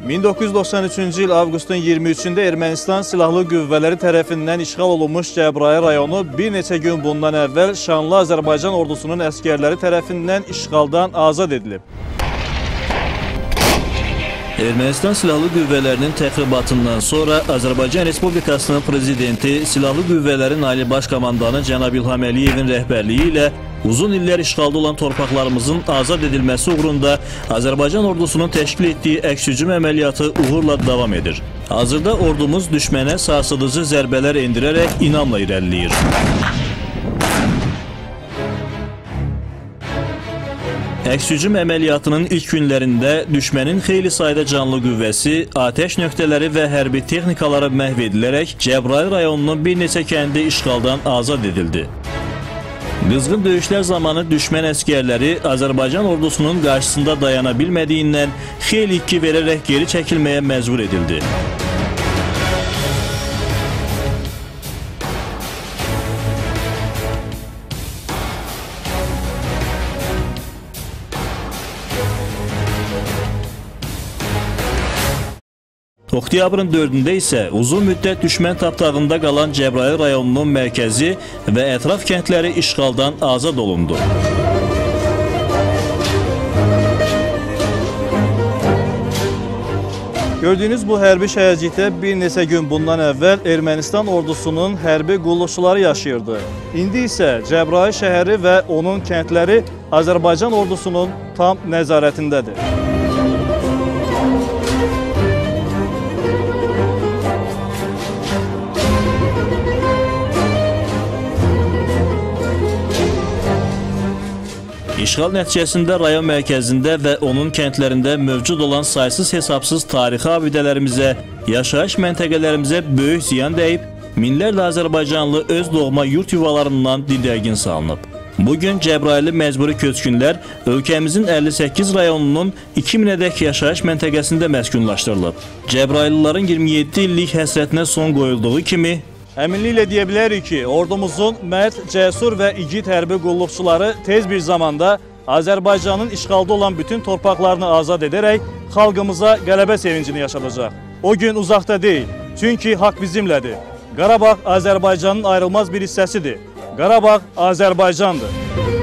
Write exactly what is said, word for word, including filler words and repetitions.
min doqquz yüz doxsan üçüncü il avqustun iyirmi üçündə Ermənistan Silahlı Qüvvələri tərəfindən işğal olunmuş Cəbrayıl rayonu bir neçə gün bundan əvvəl şanlı Azərbaycan ordusunun əskərləri tərəfindən işğaldan azad edilib. Ermənistan Silahlı Qüvvələrinin təxribatından sonra Azərbaycan Respublikasının Prezidenti, Silahlı Qüvvələrin Ali Baş Komandanı cənab İlham Əliyevin rəhbərliyi ilə uzun illər işğalda olan torpaqlarımızın azad edilməsi uğrunda Azərbaycan ordusunun təşkil etdiyi əks-hücum əməliyyatı uğurla davam edir. Hazırda ordumuz düşmənə sarsıdıcı zərbələr endirərək inamla irəliləyir. Əks-hücum əməliyyatının ilk günlərində düşmənin xeyli sayda canlı qüvvəsi, atəş nöqtələri və hərbi texnikaları məhv edilərək Cəbrayıl rayonunun bir neçə kəndi işğaldan azad edildi. Qızğın döyüşlər zamanı düşmən əskərləri Azərbaycan ordusunun qarşısında dayana bilmədiyindən xeyli itki verərək geri çəkilməyə məcbur edildi. Oktyabrın dördündə isə uzun müddət düşmən tapdağında qalan Cəbrayıl rayonunun mərkəzi və ətraf kəndləri işğaldan azad olundu. Gördüyünüz bu hərbi şəhərcikdə bir neçə gün bundan əvvəl Ermənistan ordusunun hərbi qulluqçuları yaşayırdı. İndi isə Cəbrayıl şəhəri və onun kəndləri Azərbaycan ordusunun tam nəzarətindədir. İşğal nəticəsində rayon mərkəzində və onun kəndlərində mövcud olan saysız hesabsız tarixi abidələrimizə, yaşayış məntəqələrimizə böyük ziyan dəyib, minlərlə Azərbaycanlı öz doğma yurt yuvalarından didərgin salınıb. Bugün Cəbrayılı məcburi köçkünlər ölkəmizin əlli səkkiz rayonunun iki minədək yaşayış məntəqəsində məskunlaşdırılıb. Cəbrayılıların iyirmi yeddi illik həsrətinə son qoyulduğu kimi, əminliklə deyə bilərik ki, ordumuzun mərd, cəsur və igid hərbi qulluqçuları tez bir zamanda Azərbaycanın işğalda olan bütün torpaqlarını azad edərək xalqımıza qələbə sevincini yaşadacaq. O gün uzaqda deyil, çünki haqq bizimlədir. Qarabağ Azərbaycanın ayrılmaz bir hissəsidir. Qarabağ Azərbaycandır.